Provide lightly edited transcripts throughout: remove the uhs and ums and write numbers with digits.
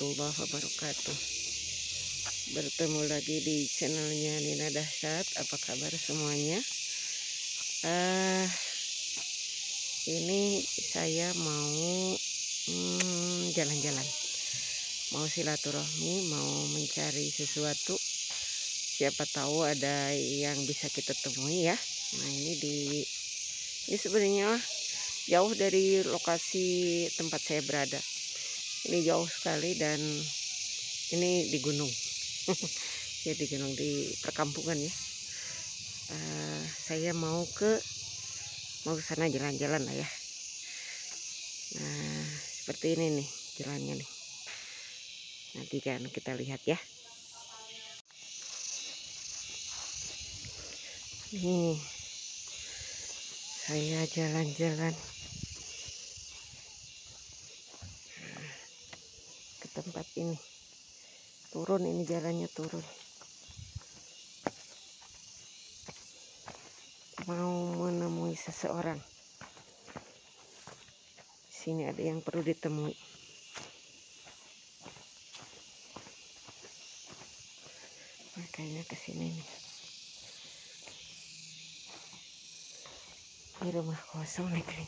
warahmatullahi wabarakatuh. Bertemu lagi di channelnya Nina Dahsyat. Apa kabar semuanya? Ini saya mau jalan-jalan, mau silaturahmi, mau mencari sesuatu. Siapa tahu ada yang bisa kita temui ya. Nah ini sebenarnya jauh dari lokasi tempat saya berada. Ini jauh sekali dan ini di gunung. Ya di gunung, di perkampungan ya. Saya mau ke sana jalan-jalan lah ya. Nah seperti ini nih jalannya nih. Nanti kan kita lihat ya. Nih saya jalan-jalan ke tempat ini. Turun, ini jalannya turun. Mau menemui seseorang. Di sini ada yang perlu ditemui. Makanya ke sini nih. Ini rumah kosong nih kan.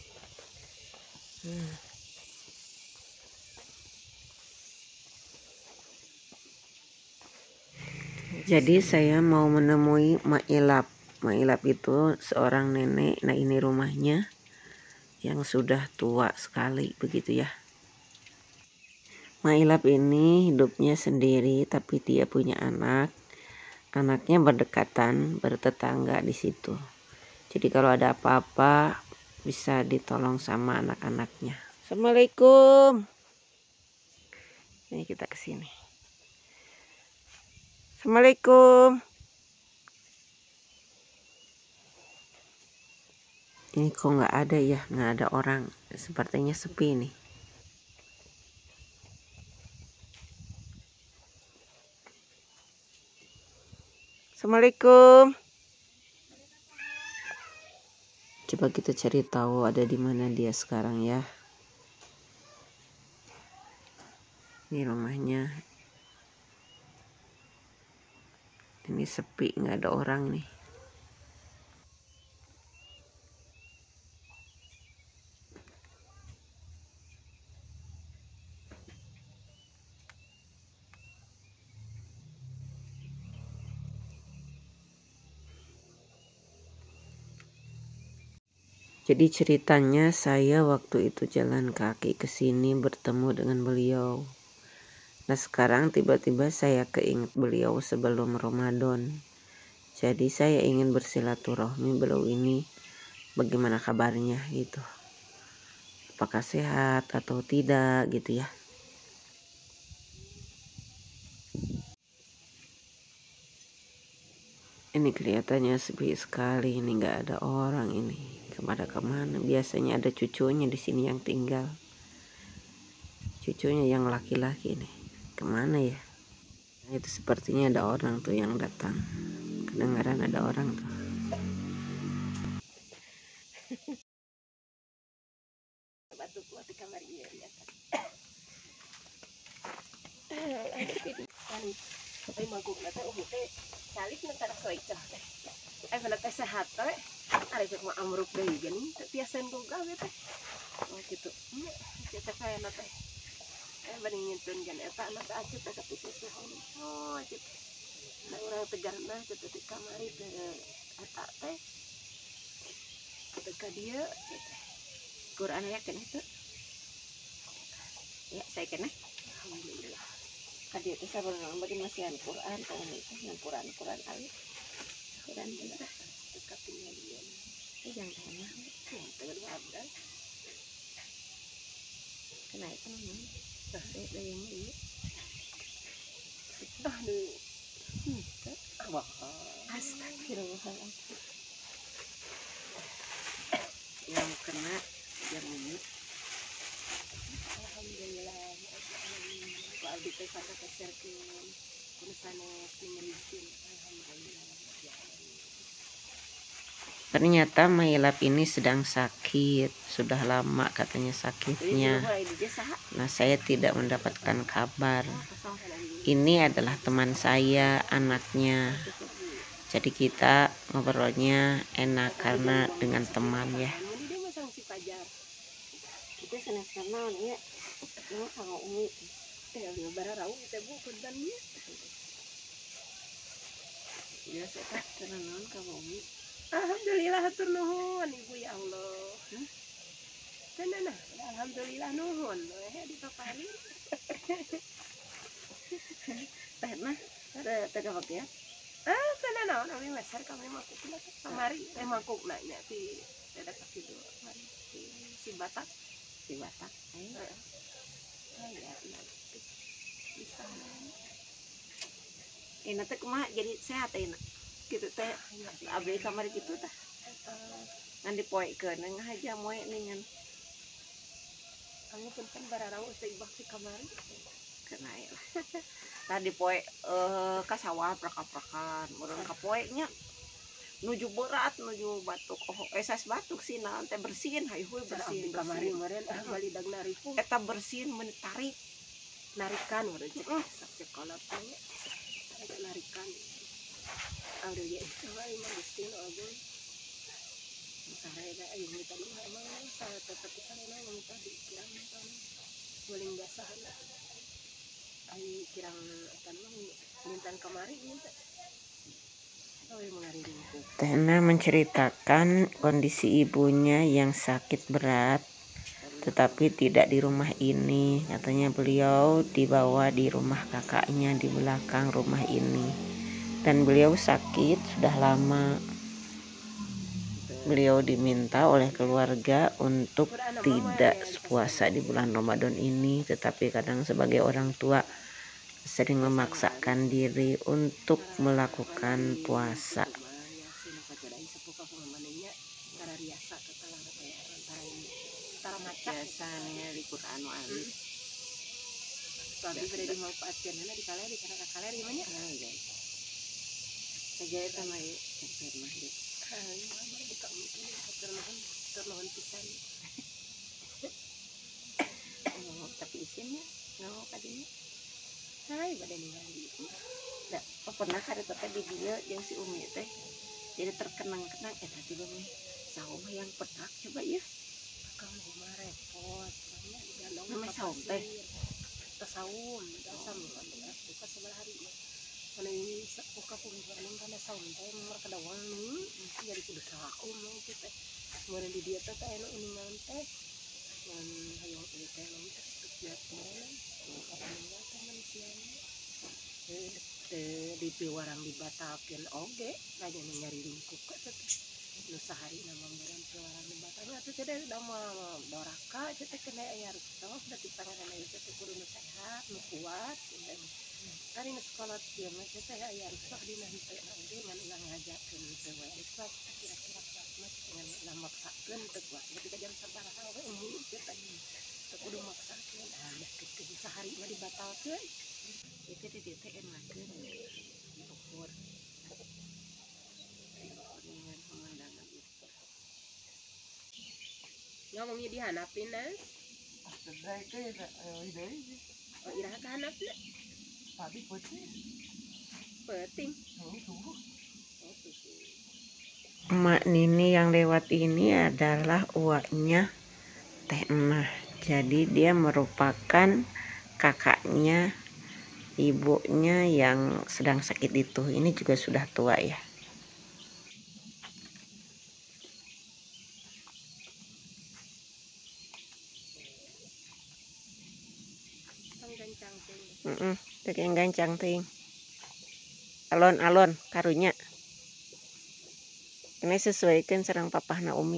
Jadi saya mau menemui Mak Ilap. Mak Ilap itu seorang nenek. Nah ini rumahnya yang sudah tua sekali begitu ya. Mak Ilap ini hidupnya sendiri, tapi dia punya anak. Anaknya berdekatan, bertetangga di situ. Jadi kalau ada apa-apa bisa ditolong sama anak-anaknya. Assalamualaikum. Ini kita ke sini. Assalamualaikum. Ini kok nggak ada ya, nggak ada orang. Sepertinya sepi nih. Assalamualaikum. Coba kita cari tahu ada di mana dia sekarang ya. Ini rumahnya. Ini sepi, nggak ada orang nih. Jadi ceritanya saya waktu itu jalan kaki ke sini bertemu dengan beliau. Nah sekarang tiba-tiba saya keinget beliau sebelum Ramadan. Jadi saya ingin bersilaturahmi, beliau ini bagaimana kabarnya gitu. Apakah sehat atau tidak gitu ya. Ini kelihatannya sepi sekali, ini nggak ada orang ini. Kemana? Biasanya ada cucunya di sini yang tinggal. Cucunya yang laki-laki nih. Kemana ya? Nah, itu sepertinya ada orang tuh yang datang. Kedengaran ada orang tuh. Sehat teh. Ari cek mah amruk deui geuning teu tiasan ku gawe teh. Oh kitu. Kita kaya na teh. Bani nyieunteun kan eta anak acut teh tapi susuhan. Oh acut. Da urang tegarna teh di kamari teh eta teh. Teu ka dieu gitu. Quran aya keneh teu? Ya saya keneh. Alhamdulillah. Ka dieu teh sabenerna bagi masihan Quran teh itu Quran alif. Quran bener. Dekat tinggal dia. Jangan tanya. Tegar ada. Kenaikan memang. Ada yang ini. Aduh. Wah. Astagfirullahaladzim. Yang kena yang ini. Alhamdulillah. Pak Aldi teh pada keserkeun. Kuno sanes ningali alhamdulillah. Ternyata Mailap ini sedang sakit, sudah lama katanya sakitnya. Nah, saya tidak mendapatkan kabar. Ini adalah teman saya, anaknya. Jadi kita ngobrolnya enak karena dengan teman ya. Alhamdulillah hatur nuhun Ibu ya Allah. Tenan alhamdulillah nuhun dipapari. Teh mah ada tegak ya. Tenan naon abi meser kami mangkuk kamari mangkuk nanya ti dadak kitu mari si Batak. Si Batak. Ya, bisa. Teh kumaha jadi sehat enak. Gitu teh abdi kamari gitu tah. Ngan dipoekeun ngahaja moe ningan. Anu punten bararau teh bakti kamari. Kena ya. Tadi poe ka sawah prakak-prakan, urang ka poe nya nuju berat nuju batuk. Oh, esas batuk sih naon teh bersihin hayuy bersihin kamari meureun balidag naripu. Eta bersihin mun tarik narikan urang cek sekolah teh. Narikan. Aduh ya, coba imah gusti no agung. Saraya ayo minta lu emang saya tetap di sana minta dikirang kan. Boleh basahan. Ayo kirang kan mintan kemari minta. Tena menceritakan kondisi ibunya yang sakit berat tetapi tidak di rumah ini. Katanya beliau dibawa di rumah kakaknya di belakang rumah ini. Dan beliau sakit sudah lama. Beliau diminta oleh keluarga untuk tidak puasa di bulan Ramadan ini, tetapi kadang sebagai orang tua sering memaksakan diri untuk melakukan puasa. Biasanya di Quran alif. Tapi pada dimanfaatkan di kala di kana kala di mana? Saja sama ya, pernah deh. Terlalu pisan. Oh, tapi isinya nggak kadinya. Hai, badan ningali. Dah, pernah kada teh di dia yang si Umi teh. Jadi terkenang-kenang tadi Umi. Saum yang petak coba ya. Kamu mah repot. Namanya saum teh. Saum, saum buka sebelah hari. Kalau ini buka pun paling karena saum teh mereka dawang nih jadi kudu saum gitu. Kemudian di dia teh anu uningan teh dan hayang itu teh lalu setiap malam apa meninggal teh manusianya di piwarang dibatalkan oge aja nyari lingkup ke nu sehari nama barang piwarang dibatalkan atuh teh da mah doraka teh kena aya rusuh berarti panganan itu teh kudu nu sehat nu kuat hari nu sekolah kieu mah teh aya rusuh dina henteu oge ngan ulah ngajakeun teu we rusuh kira-kira mah dengan namaksakeun teu kuat ketika jam sabaraha we umur teh teu kudu maksakeun dah kitu sehari mah dibatalkeun itu di teh enakeun ukur dengan pemandangan itu ngomongnya dihanapin nas oh iraha kahanapna tapi penting Emak Nini yang lewat ini adalah uaknya Teh Enah. Jadi dia merupakan kakaknya ibunya yang sedang sakit itu. Ini juga sudah tua ya. Tegang gancang ting. Alon-alon karunya. Ini sesuaikan sareng papahna Umi.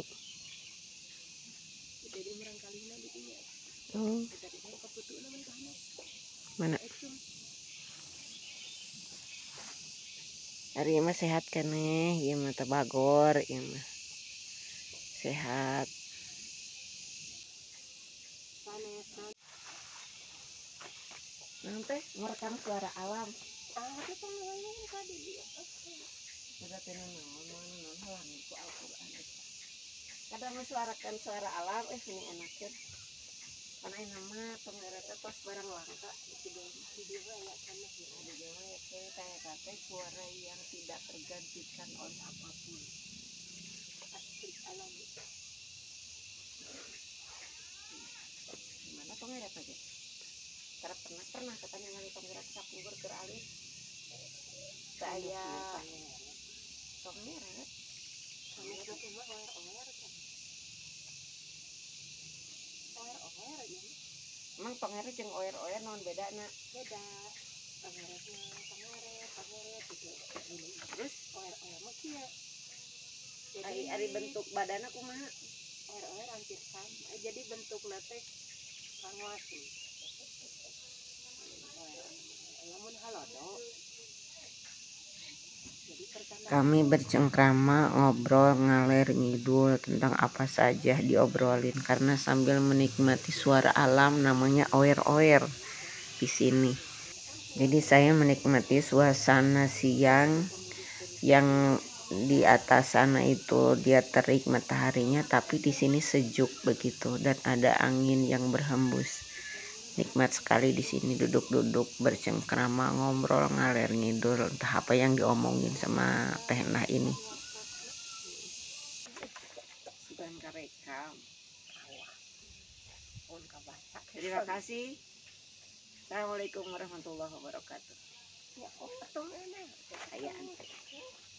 Mana? Hari mah sehat kan nih, ieu mah teh bagor, ieu mah. Sehat. Nanti merekam suara alam. berarti non halangan ku Al-Qur'an. Kadang mensuarakan suara alam ini enaknya. Karena ini nama pengereta tos barang langka itu dong. Di dia ya karena di dia kayak kata suara yang tidak tergantikan oleh apapun. Asli alam. Gimana pengereta aja? Pernah katanya dengan pengereta sapung berkeralih. Saya pengeret. Pengeret itu mah oer kan. Oer aja. Emang pengeret jeung oer non beda na? Beda. Pengeret gitu. Terus oer mah kieu. Jadi ari bentuk badanna kumaha? Oer hampir sama. Jadi bentukna teh kangwas. Lamun halodo. Kami bercengkrama, ngobrol, ngalir ngidul tentang apa saja diobrolin karena sambil menikmati suara alam namanya oer-oer di sini. Jadi saya menikmati suasana siang yang di atas sana itu dia terik mataharinya, tapi di sini sejuk begitu dan ada angin yang berhembus. Nikmat sekali di sini duduk-duduk bercengkrama, ngobrol, ngalir ngidul entah apa yang diomongin sama Teh Nah ini. Terima kasih. Assalamualaikum warahmatullahi wabarakatuh. Ya,